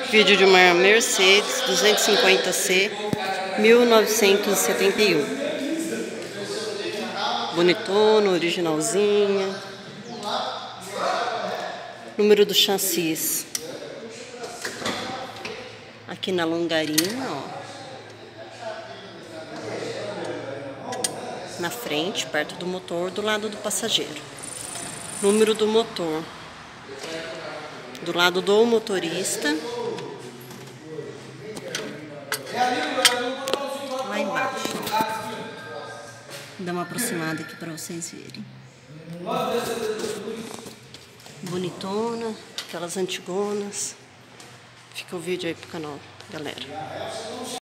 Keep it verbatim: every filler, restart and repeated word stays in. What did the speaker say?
Vídeo de uma Mercedes duzentos e cinquenta C mil novecentos e setenta e um. Bonitona, originalzinha. Número do chassis. Aqui na longarinha, ó. Na frente, perto do motor, do lado do passageiro. Número do motor. Do lado do motorista. Lá embaixo. Vou dar uma aproximada aqui para vocês verem. Bonitona, aquelas antigonas. Fica o vídeo aí pro canal, galera.